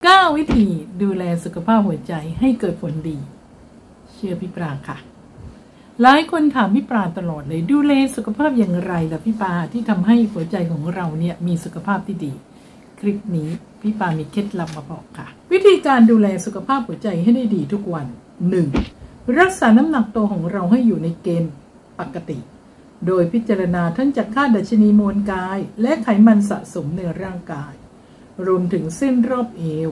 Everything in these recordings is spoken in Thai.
9 วิธีดูแลสุขภาพหัวใจให้เกิดผลดีเชื่อพี่ปราค่ะหลายคนถามพี่ปราตลอดเลยดูแลสุขภาพอย่างไรล่ะพี่ปราที่ทำให้หัวใจของเราเนี่ยมีสุขภาพที่ดีคลิปนี้พี่ปรามีเคล็ดลับมาบอกค่ะวิธีการดูแลสุขภาพหัวใจให้ได้ดีทุกวัน 1. รักษาน้ำหนักตัวของเราให้อยู่ในเกณฑ์ปกติโดยพิจารณาทั้งจากค่าดัชนีมวลกายและไขมันสะสมในร่างกายรวมถึงเส้นรอบเอว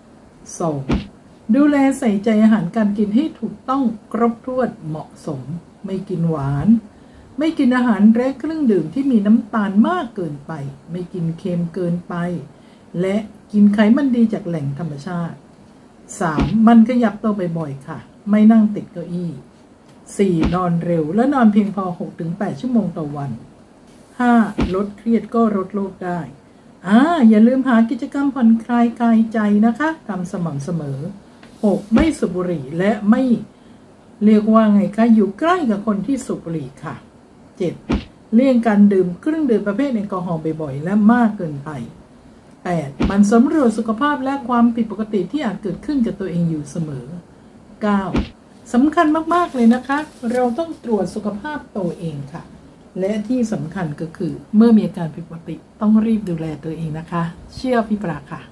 2. ดูแลใส่ใจอาหารการกินให้ถูกต้องครบถ้วนเหมาะสมไม่กินหวานไม่กินอาหารและเครื่องดื่มที่มีน้ำตาลมากเกินไปไม่กินเค็มเกินไปและกินไขมันดีจากแหล่งธรรมชาติ 3. มันขยับตัวบ่อยๆค่ะไม่นั่งติดเก้าอี้ 4. นอนเร็วและนอนเพียงพอ 6-8 ชั่วโมงต่อวัน 5. ลดเครียดก็ลดโรคได้อย่าลืมหากิจกรรมผ่อนคลายกายใจนะคะทำสม่ำเสมอ 6. ไม่สูบบุหรี่และไม่เรียกว่าไงคะอยู่ใกล้กับคนที่สูบบุหรี่ค่ะ 7. เลี่ยงการดื่มเครื่องดื่มประเภทแอลกอฮอล์บ่อยๆและมากเกินไป 8. มันสำรวจสุขภาพและความผิดปกติที่อาจเกิดขึ้นกับตัวเองอยู่เสมอ 9. สำคัญมากๆเลยนะคะเราต้องตรวจสุขภาพตัวเองค่ะและที่สำคัญก็คือเมื่อมีอาการผิดปกติต้องรีบดูแลตัวเองนะคะเชื่อพี่ปราค่ะ